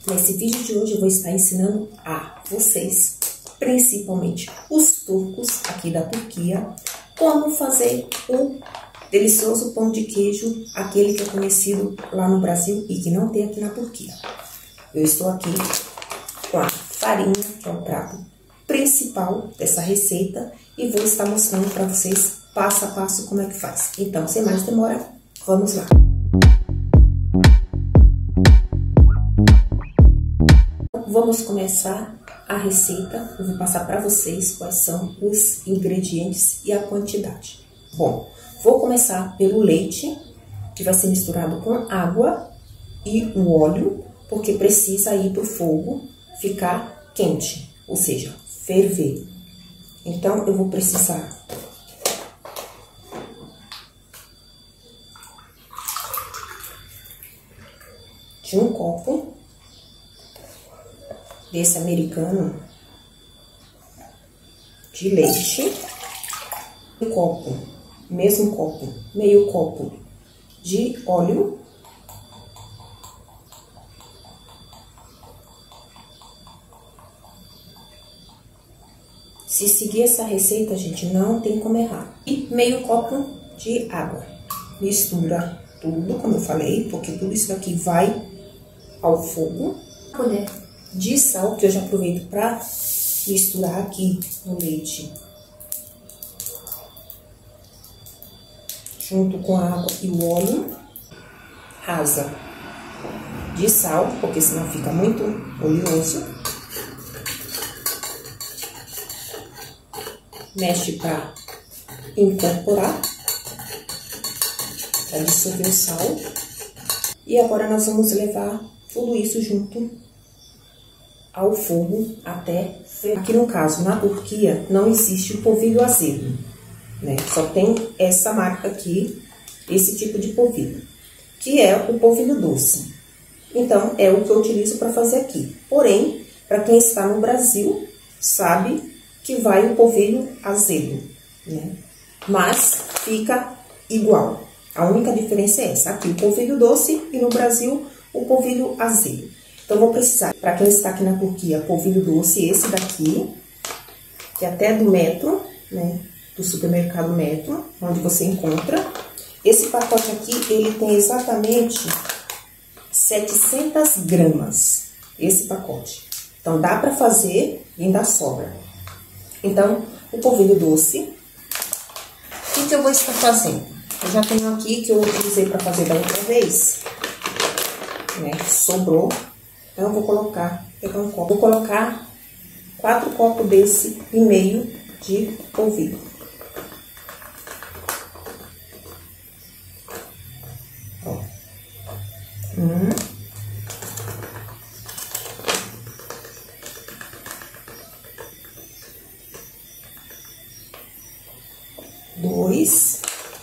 Nesse vídeo de hoje eu vou estar ensinando a vocês, principalmente os turcos aqui da Turquia, como fazer o delicioso pão de queijo, aquele que é conhecido lá no Brasil e que não tem aqui na Turquia. Eu estou aqui com a farinha, que é o prato principal dessa receita, e vou estar mostrando para vocês passo a passo como é que faz. Então, sem mais demora, vamos lá. Vamos começar a receita. Eu vou passar para vocês quais são os ingredientes e a quantidade. Bom, vou começar pelo leite, que vai ser misturado com água e o óleo, porque precisa ir para o fogo ficar quente, ou seja, ferver. Então, eu vou precisar de um copo desse americano de leite, um copo, mesmo copo, meio copo de óleo, se seguir essa receita, gente, não tem como errar, e meio copo de água. Mistura tudo, como eu falei, porque tudo isso daqui vai ao fogo. Uma colher de sal, que eu já aproveito para misturar aqui no leite, junto com a água e o óleo. Rasa de sal, porque senão fica muito oleoso. Mexe para incorporar, para dissolver o sal. E agora nós vamos levar tudo isso junto ao fogo até ferver. Aqui no caso, na Turquia, não existe o polvilho azedo, né? Só tem essa marca aqui, esse tipo de polvilho, que é o polvilho doce. Então, é o que eu utilizo para fazer aqui. Porém, para quem está no Brasil, sabe que vai o polvilho azedo, né? Mas fica igual. A única diferença é essa. Aqui o polvilho doce e no Brasil o polvilho azedo. Então, vou precisar, para quem está aqui na Turquia, polvilho doce, esse daqui, que é até do Metro, né? Do supermercado Metro, onde você encontra. Esse pacote aqui, ele tem exatamente 700 gramas, esse pacote. Então, dá para fazer e ainda sobra. Então, o polvilho doce, o que eu vou estar fazendo? Eu já tenho aqui, que eu utilizei para fazer da outra vez, né? Sobrou. Então, eu vou colocar, pegar um copo. Vou colocar 4 copos desse e meio de polvilho. Ó. 2.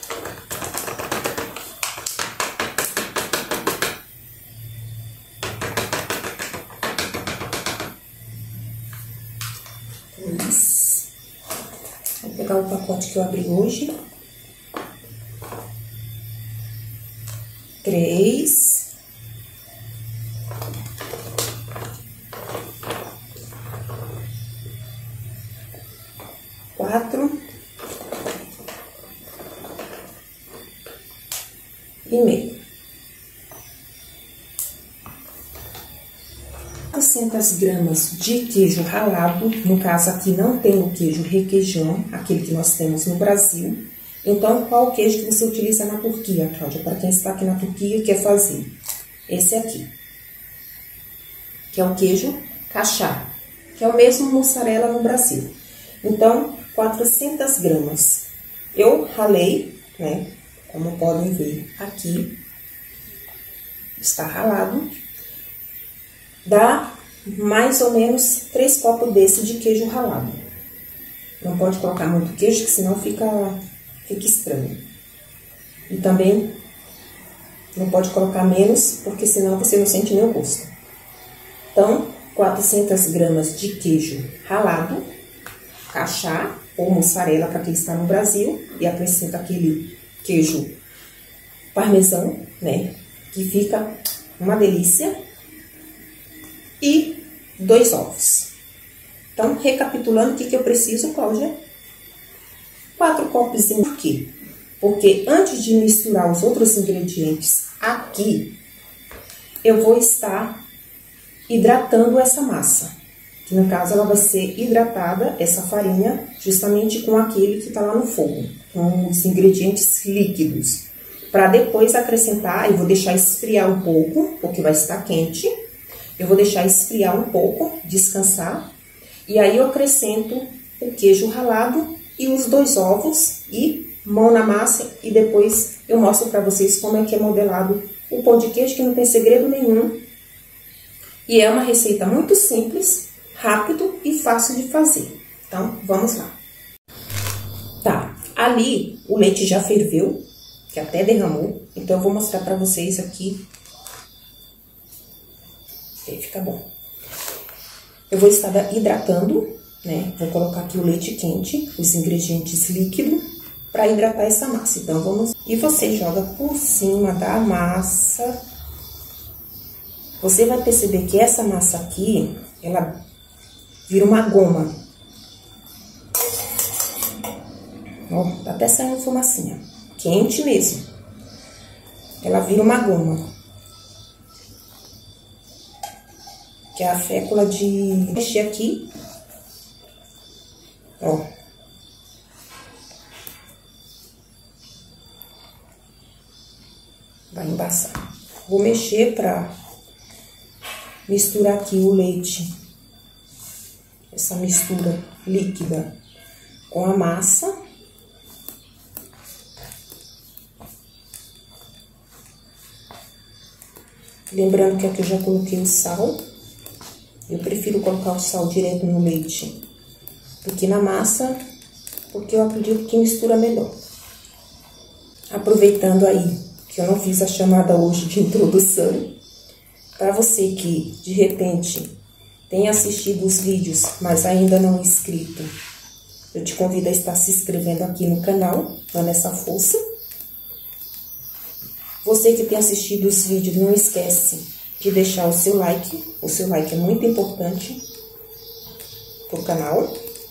2. Vou pegar o pacote que eu abri hoje. 3. 4 e meio. 400 gramas de queijo ralado. No caso aqui não tem o queijo requeijão, aquele que nós temos no Brasil. Então, qual queijo que você utiliza na Turquia, Cláudia? Para quem está aqui na Turquia e quer fazer. Esse aqui, que é o queijo Kaşar, que é o mesmo mussarela no Brasil. Então, 400 gramas. Eu ralei, né? Como podem ver aqui, está ralado. Dá mais ou menos 3 copos desse de queijo ralado. Não pode colocar muito queijo, que senão fica estranho. E também não pode colocar menos, porque senão você não sente nem o gosto. Então, 400 gramas de queijo ralado, Kaşar ou mussarela para quem está no Brasil, e acrescenta aquele queijo parmesão, né? Que fica uma delícia. e 2 ovos. Então, recapitulando, o que eu preciso, Cláudia? 4 copos. Por quê? Porque antes de misturar os outros ingredientes aqui, eu vou estar hidratando essa massa. Que no caso, ela vai ser hidratada, essa farinha, justamente com aquele que tá lá no fogo, com os ingredientes líquidos. Para depois acrescentar, eu vou deixar esfriar um pouco, porque vai estar quente. Eu vou deixar esfriar um pouco, descansar. E aí eu acrescento o queijo ralado e os 2 ovos e mão na massa. E depois eu mostro para vocês como é que é modelado o pão de queijo, que não tem segredo nenhum. E é uma receita muito simples, rápido e fácil de fazer. Então, vamos lá. Tá, ali o leite já ferveu, que até derramou. Então, eu vou mostrar pra vocês aqui. Aí fica bom. Eu vou estar hidratando, né? Vou colocar aqui o leite quente, os ingredientes líquidos, pra hidratar essa massa. Então, vamos... E você joga por cima da massa. Você vai perceber que essa massa aqui, ela vira uma goma. Ó, tá até saindo fumacinha. Quente mesmo. Ela vira uma goma. Que é a fécula de mexer aqui. Ó. Vai embaçar. Vou mexer pra misturar aqui o leite. Essa mistura líquida com a massa. Lembrando que aqui eu já coloquei o sal. Eu prefiro colocar o sal direto no leite do que na massa, porque eu acredito que mistura melhor. Aproveitando aí que eu não fiz a chamada hoje de introdução, para você que de repente tem assistido os vídeos, mas ainda não é inscrito, eu te convido a estar se inscrevendo aqui no canal, dando essa força. Você que tem assistido os vídeos, não esquece de deixar o seu like. O seu like é muito importante pro canal.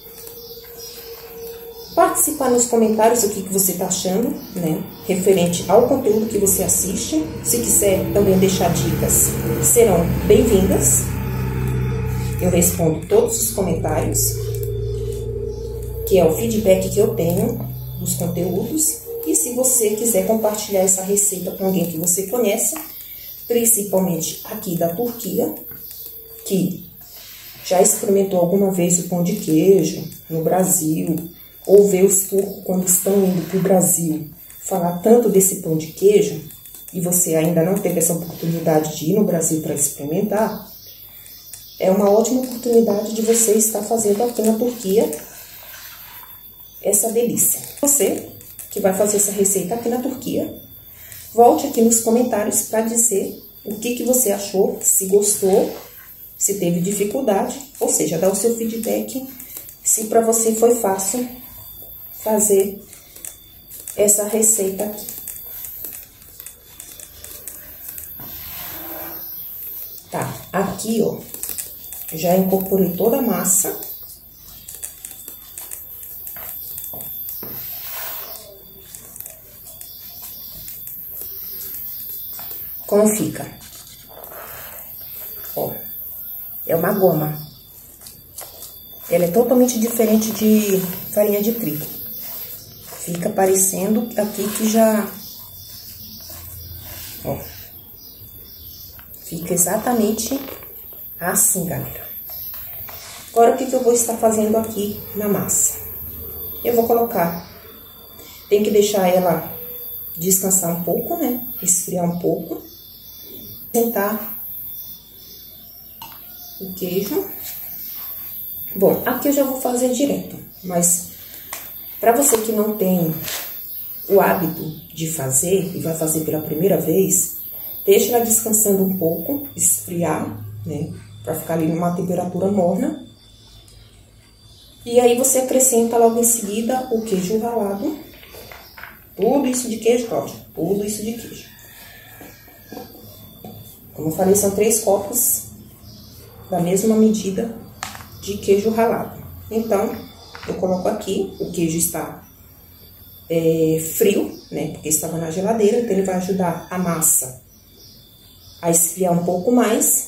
Participar nos comentários o que você tá achando, né? Referente ao conteúdo que você assiste. Se quiser também deixar dicas, serão bem-vindas. Eu respondo todos os comentários, que é o feedback que eu tenho dos conteúdos. E se você quiser compartilhar essa receita com alguém que você conhece, principalmente aqui da Turquia, que já experimentou alguma vez o pão de queijo no Brasil, ou vê os turcos quando estão indo para o Brasil falar tanto desse pão de queijo, e você ainda não teve essa oportunidade de ir no Brasil para experimentar, é uma ótima oportunidade de você estar fazendo aqui na Turquia essa delícia. Você que vai fazer essa receita aqui na Turquia, volte aqui nos comentários para dizer o que você achou, se gostou, se teve dificuldade, ou seja, dá o seu feedback, se para você foi fácil fazer essa receita aqui. Tá, aqui, ó, já incorporei toda a massa. Como fica? Ó, é uma goma. Ela é totalmente diferente de farinha de trigo. Fica parecendo aqui que já... Ó. Fica exatamente assim, galera. Agora, o que eu vou estar fazendo aqui na massa? Eu vou colocar... Tem que deixar ela descansar um pouco, né? Esfriar um pouco. Sentar o queijo. Bom, aqui eu já vou fazer direto, mas para você que não tem o hábito de fazer e vai fazer pela primeira vez, deixa ela descansando um pouco, esfriar, né? Para ficar ali numa temperatura morna. E aí você acrescenta logo em seguida o queijo ralado. Tudo isso de queijo, Cláudia. Tudo isso de queijo. Como eu falei, são 3 copos da mesma medida de queijo ralado. Então, eu coloco aqui, o queijo está frio, né, porque estava na geladeira, então ele vai ajudar a massa a esfriar um pouco mais.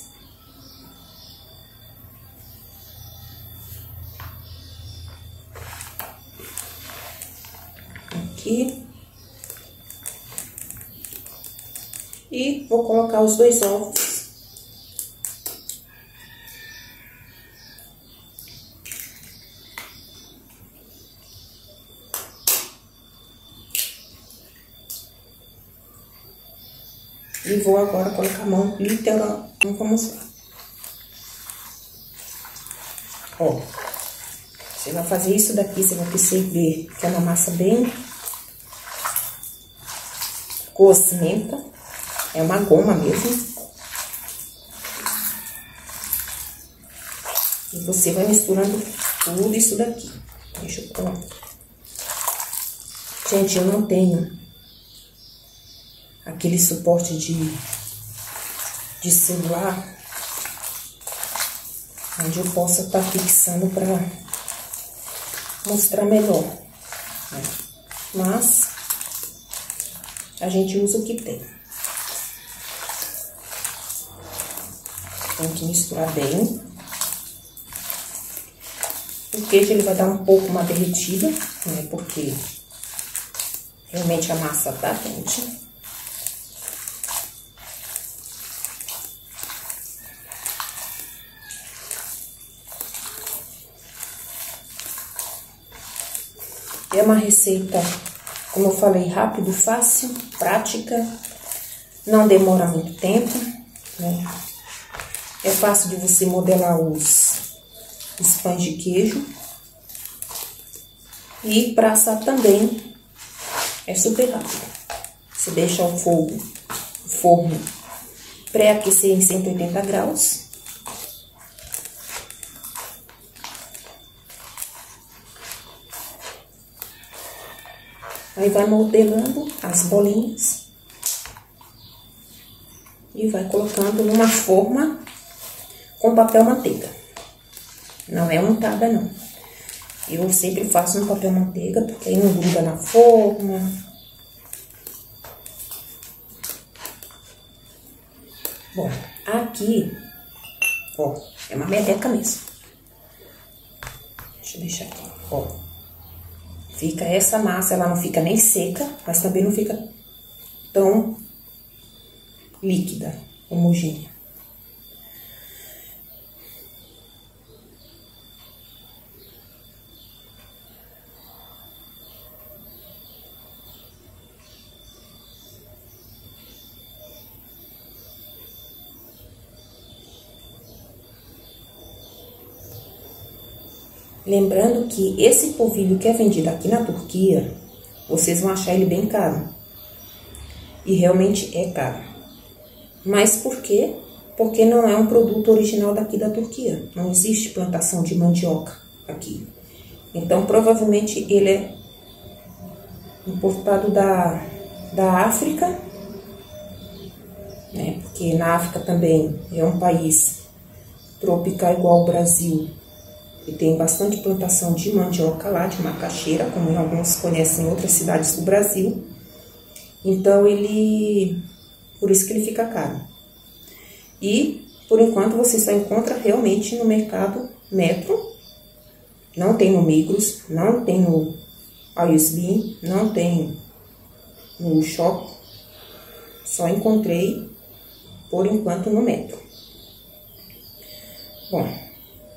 Aqui. E vou colocar os 2 ovos. E vou agora colocar a mão literal. Vamos lá. Ó, você vai fazer isso daqui, você vai perceber que é uma massa bem gosmenta. É uma goma mesmo. E você vai misturando tudo isso daqui. Deixa eu colocar. Gente, eu não tenho aquele suporte de celular onde eu possa estar fixando para mostrar melhor, né? Mas a gente usa o que tem. Tem que misturar bem. O queijo ele vai dar um pouco uma derretida, né? Porque realmente a massa tá quente. É uma receita, como eu falei, rápido, fácil, prática, não demora muito tempo, né? É fácil de você modelar os pães de queijo. E para assar também é super rápido. Você deixa o forno pré-aquecer em 180 graus. Aí vai modelando as bolinhas e vai colocando numa forma com papel manteiga. Não é untada, não. Eu sempre faço no papel manteiga, porque aí não gruda na forma. Bom, aqui, ó, é uma merreca mesmo. Deixa eu deixar aqui, ó. Fica essa massa, ela não fica nem seca, mas também não fica tão líquida, homogênea. Lembrando que esse polvilho que é vendido aqui na Turquia, vocês vão achar ele bem caro. E realmente é caro. Mas por quê? Porque não é um produto original daqui da Turquia. Não existe plantação de mandioca aqui. Então, provavelmente, ele é importado da África, né? Porque na África também é um país tropical igual ao Brasil. E tem bastante plantação de mandioca lá, de macaxeira, como alguns conhecem em outras cidades do Brasil. Então, por isso que ele fica caro. E, por enquanto, você só encontra realmente no mercado Metro. Não tem no Migros, não tem no ASB, não tem no Shop. Só encontrei, por enquanto, no Metro. Bom,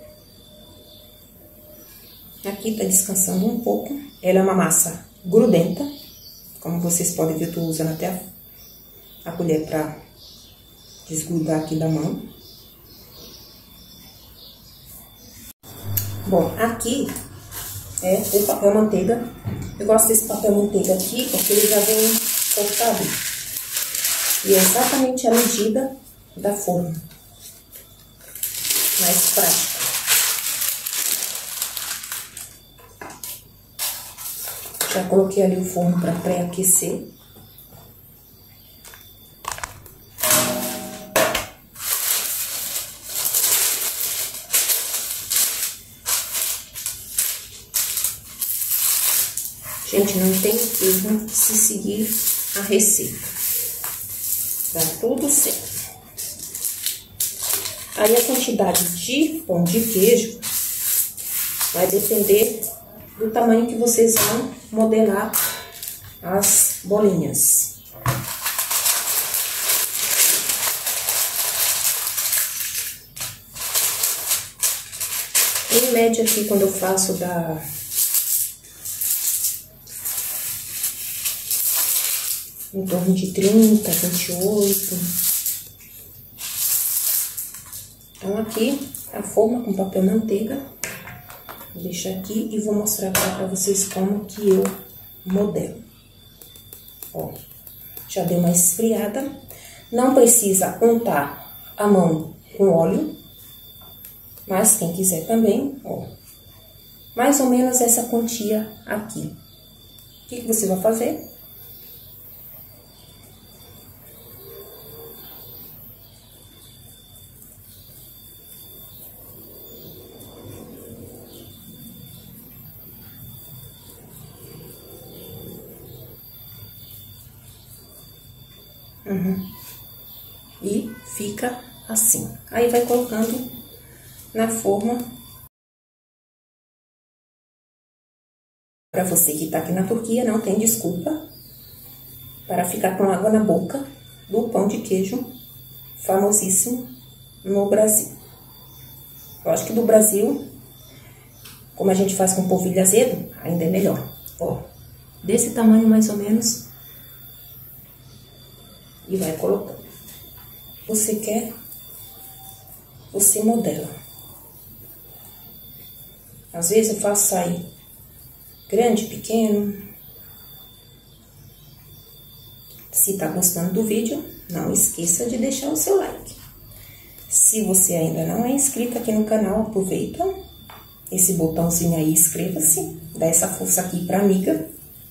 aqui tá descansando um pouco. Ela é uma massa grudenta. Como vocês podem ver, eu tô usando até a colher pra desgrudar aqui da mão. Bom, aqui é o papel manteiga. Eu gosto desse papel manteiga aqui porque ele já vem cortado. E é exatamente a medida da forma. Mais prática. Já coloquei ali o forno para pré-aquecer. Gente, não tem erro se seguir a receita. Dá tudo certo. Aí a quantidade de pão de queijo vai depender do tamanho que vocês vão modelar as bolinhas. Em média aqui, quando eu faço em torno de 30, 28. Então, aqui a forma com papel manteiga. Vou deixar aqui e vou mostrar agora pra vocês como que eu modelo. Ó, já deu uma esfriada. Não precisa untar a mão com óleo, mas quem quiser também, ó, mais ou menos essa quantia aqui. O que você vai fazer? E fica assim. Aí vai colocando na forma. Para você que tá aqui na Turquia, não tem desculpa para ficar com água na boca do pão de queijo famosíssimo no Brasil. Eu acho que do Brasil, como a gente faz com polvilho azedo, ainda é melhor. Ó, desse tamanho mais ou menos. E vai colocando. Você quer, você modela. Às vezes eu faço sair grande, pequeno. Se tá gostando do vídeo, não esqueça de deixar o seu like. Se você ainda não é inscrito aqui no canal, aproveita esse botãozinho aí, inscreva-se, dá essa força aqui pra amiga.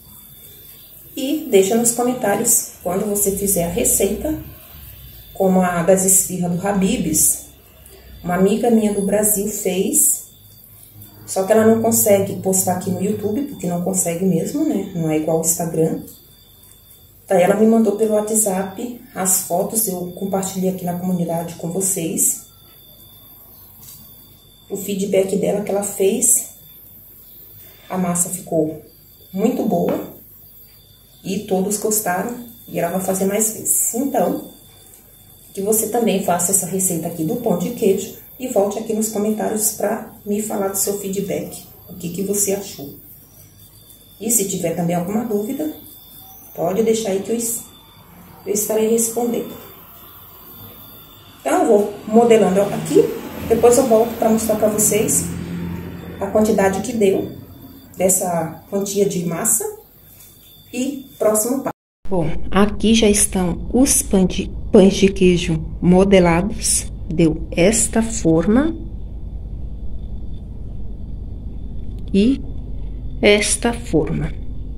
E deixa nos comentários quando você fizer a receita, como a das esfirras do Habib's. Uma amiga minha do Brasil fez, só que ela não consegue postar aqui no YouTube, porque não consegue mesmo, né? Não é igual o Instagram. Daí ela me mandou pelo WhatsApp as fotos, eu compartilhei aqui na comunidade com vocês. O feedback dela que ela fez, a massa ficou muito boa. E todos gostaram, e ela vai fazer mais vezes. Então, que você também faça essa receita aqui do pão de queijo e volte aqui nos comentários para me falar do seu feedback, o que você achou. E se tiver também alguma dúvida, pode deixar aí que eu estarei respondendo. Então, eu vou modelando aqui, depois eu volto para mostrar para vocês a quantidade que deu dessa quantia de massa. E próximo passo. Bom, aqui já estão os pães de queijo modelados. Deu esta forma. E esta forma.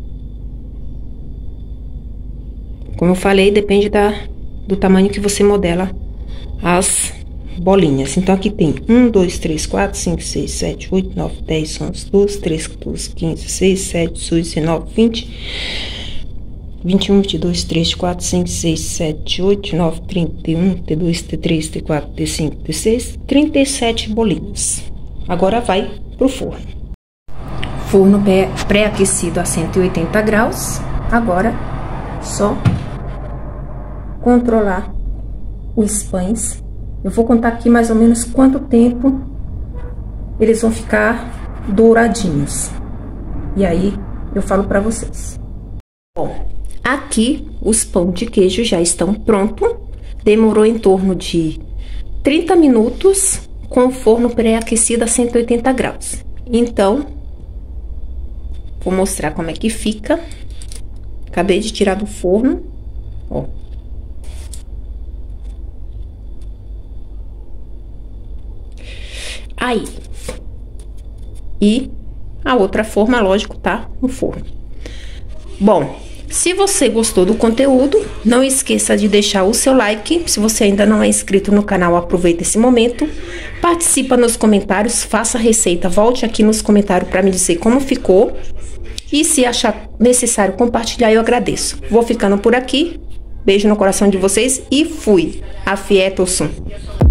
Como eu falei, depende do tamanho que você modela as bolinhas. Então, aqui tem 1, 2, 3, 4, 5, 6, 7, 8, 9, 10, 11, 12, 13, 14, 15, 16, 17, 18, 19, 20, 21, 22, 23, 24, 25, 26, 27, 28, 29, 31, 32, 33, 34, 35, 36, 37 bolinhas. Agora vai pro forno. Forno pré-aquecido a 180 graus. Agora, só controlar os pães. Eu vou contar aqui mais ou menos quanto tempo eles vão ficar douradinhos. E aí, eu falo pra vocês. Bom, aqui os pão de queijo já estão prontos. Demorou em torno de 30 minutos com o forno pré-aquecido a 180 graus. Então, vou mostrar como é que fica. Acabei de tirar do forno, ó. Aí, e a outra forma, lógico, tá no forno. Bom, se você gostou do conteúdo, não esqueça de deixar o seu like. Se você ainda não é inscrito no canal, aproveita esse momento. Participa nos comentários, faça a receita, volte aqui nos comentários para me dizer como ficou. E se achar necessário compartilhar, eu agradeço. Vou ficando por aqui. Beijo no coração de vocês e fui. Afieto-sum.